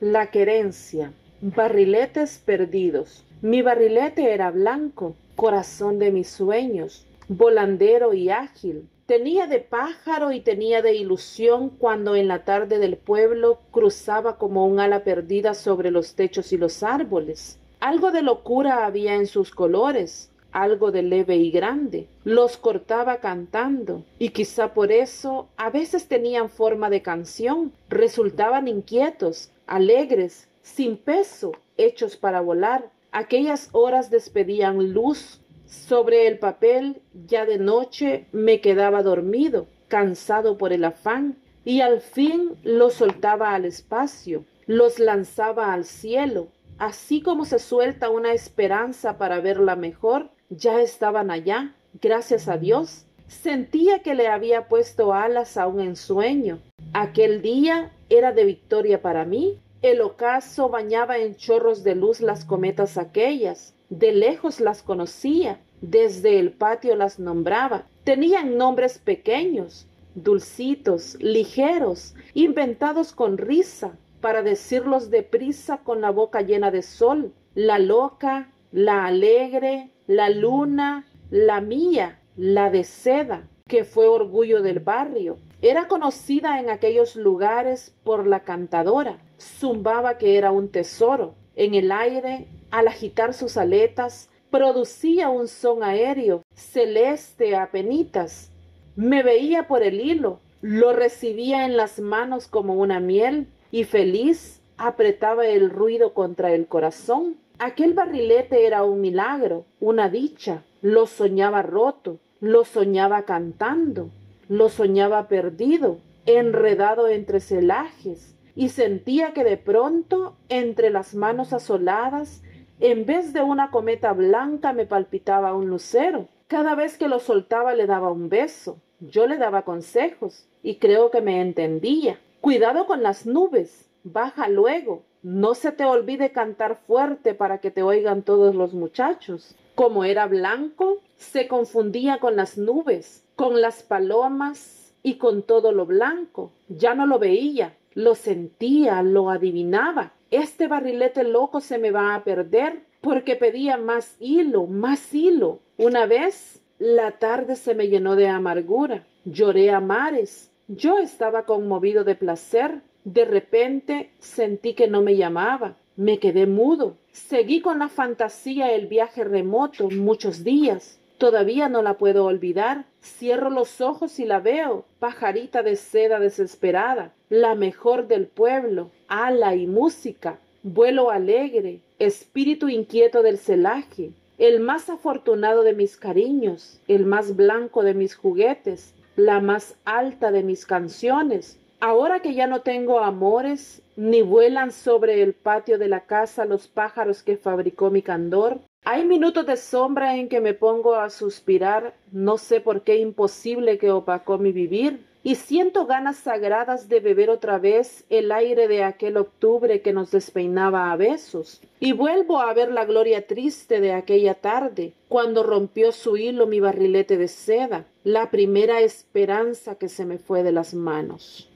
La querencia. Barriletes perdidos. Mi barrilete era blanco, corazón de mis sueños, volandero y ágil. Tenía de pájaro y tenía de ilusión cuando en la tarde del pueblo cruzaba como un ala perdida sobre los techos y los árboles. Algo de locura había en sus colores, algo de leve y grande. Los cortaba cantando, y quizá por eso a veces tenían forma de canción. Resultaban inquietos, alegres, sin peso, hechos para volar. Aquellas horas despedían luz. Sobre el papel, ya de noche, me quedaba dormido, cansado por el afán, y al fin los soltaba al espacio, los lanzaba al cielo. Así como se suelta una esperanza para verla mejor, ya estaban allá, gracias a Dios. Sentía que le había puesto alas a un ensueño. Aquel día era de victoria para mí. El ocaso bañaba en chorros de luz las cometas aquellas. De lejos las conocía, desde el patio las nombraba. Tenían nombres pequeños, dulcitos, ligeros, inventados con risa, para decirlos deprisa con la boca llena de sol. La loca, la alegre, la luna, la mía, la de seda, que fue orgullo del barrio. Era conocida en aquellos lugares por la cantadora. Zumbaba que era un tesoro. En el aire, al agitar sus aletas, producía un son aéreo, celeste apenitas. Me veía por el hilo, lo recibía en las manos como una miel, y feliz apretaba el ruido contra el corazón. Aquel barrilete era un milagro, una dicha. Lo soñaba roto, lo soñaba cantando, lo soñaba perdido, enredado entre celajes, y sentía que de pronto, entre las manos asoladas, en vez de una cometa blanca me palpitaba un lucero. Cada vez que lo soltaba le daba un beso. Yo le daba consejos, y creo que me entendía. Cuidado con las nubes, baja luego. No se te olvide cantar fuerte para que te oigan todos los muchachos. Como era blanco, se confundía con las nubes, con las palomas y con todo lo blanco. Ya no lo veía, lo sentía, lo adivinaba. Este barrilete loco se me va a perder, porque pedía más hilo, más hilo. Una vez la tarde se me llenó de amargura. Lloré a mares. Yo estaba conmovido de placer. De repente sentí que no me llamaba. Me quedé mudo. Seguí con la fantasía el viaje remoto, muchos días. Todavía no la puedo olvidar. Cierro los ojos y la veo, pajarita de seda desesperada, la mejor del pueblo, ala y música, vuelo alegre, espíritu inquieto del celaje, el más afortunado de mis cariños, el más blanco de mis juguetes, la más alta de mis canciones. Ahora que ya no tengo amores, ni vuelan sobre el patio de la casa los pájaros que fabricó mi candor, hay minutos de sombra en que me pongo a suspirar, no sé por qué imposible que opacó mi vivir, y siento ganas sagradas de beber otra vez el aire de aquel octubre que nos despeinaba a besos, y vuelvo a ver la gloria triste de aquella tarde, cuando rompió su hilo mi barrilete de seda, la primera esperanza que se me fue de las manos.